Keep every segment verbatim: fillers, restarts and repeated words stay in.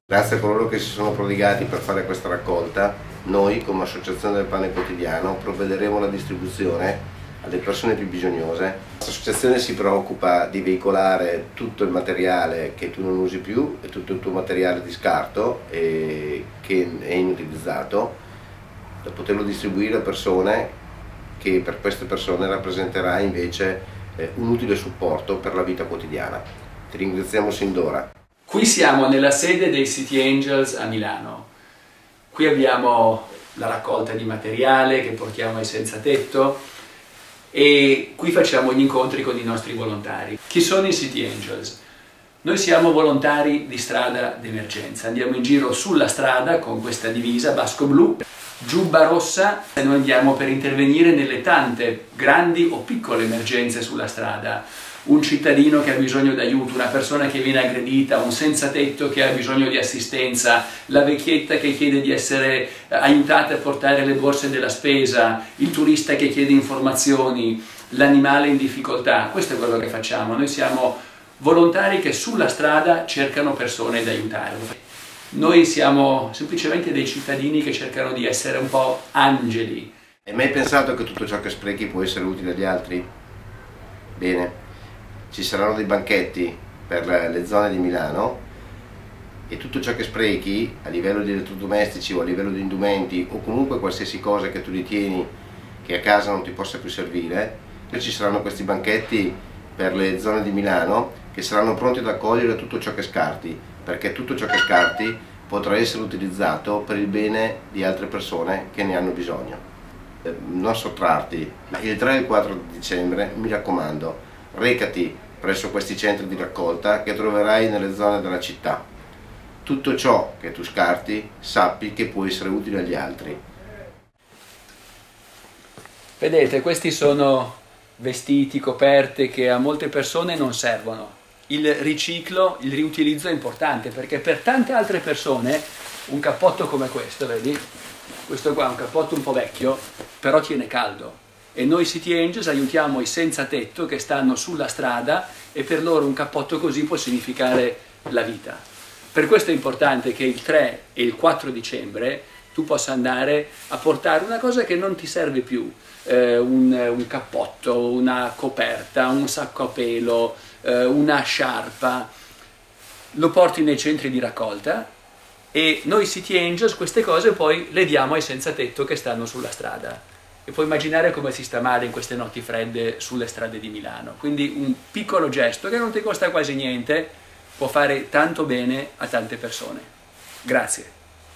Grazie a coloro che si sono prodigati per fare questa raccolta, noi come Associazione del Pane Quotidiano provvederemo alla distribuzione alle persone più bisognose. L'associazione si preoccupa di veicolare tutto il materiale che tu non usi più e tutto il tuo materiale di scarto e che è inutilizzato, da poterlo distribuire a persone che per queste persone rappresenterà invece eh, un utile supporto per la vita quotidiana. Ti ringraziamo sin d'ora. Qui siamo nella sede dei City Angels a Milano. Qui abbiamo la raccolta di materiale che portiamo ai senza tetto e qui facciamo gli incontri con i nostri volontari. Chi sono i City Angels? Noi siamo volontari di strada d'emergenza, andiamo in giro sulla strada con questa divisa basco blu, giubba rossa e noi andiamo per intervenire nelle tante grandi o piccole emergenze sulla strada. Un cittadino che ha bisogno d'aiuto, una persona che viene aggredita, un senza tetto che ha bisogno di assistenza, la vecchietta che chiede di essere aiutata a portare le borse della spesa, il turista che chiede informazioni, l'animale in difficoltà. Questo è quello che facciamo. Noi siamo volontari che sulla strada cercano persone da aiutare. Noi siamo semplicemente dei cittadini che cercano di essere un po' angeli. Hai mai pensato che tutto ciò che sprechi può essere utile agli altri? Bene. Ci saranno dei banchetti per le zone di Milano e tutto ciò che sprechi a livello di elettrodomestici o a livello di indumenti o comunque qualsiasi cosa che tu ritieni che a casa non ti possa più servire, ci saranno questi banchetti per le zone di Milano che saranno pronti ad accogliere tutto ciò che scarti, perché tutto ciò che scarti potrà essere utilizzato per il bene di altre persone che ne hanno bisogno. Non sottrarti. Il tre e il quattro dicembre, mi raccomando, recati presso questi centri di raccolta che troverai nelle zone della città. Tutto ciò che tu scarti sappi che può essere utile agli altri. Vedete, questi sono vestiti, coperte che a molte persone non servono. Il riciclo, il riutilizzo è importante perché per tante altre persone un cappotto come questo, vedi? Questo qua è un cappotto un po' vecchio, però tiene caldo. E noi City Angels aiutiamo i senza tetto che stanno sulla strada e per loro un cappotto così può significare la vita. Per questo è importante che il tre e il quattro dicembre tu possa andare a portare una cosa che non ti serve più, eh, un, un cappotto, una coperta, un sacco a pelo, eh, una sciarpa, lo porti nei centri di raccolta e noi City Angels queste cose poi le diamo ai senza tetto che stanno sulla strada. E puoi immaginare come si sta male in queste notti fredde sulle strade di Milano. Quindi un piccolo gesto che non ti costa quasi niente può fare tanto bene a tante persone. Grazie.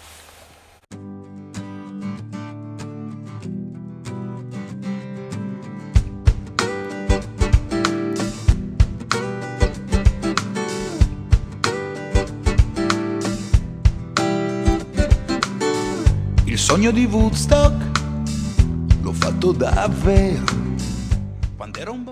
Il sogno di Woodstock l'ho fatto davvero quando ero un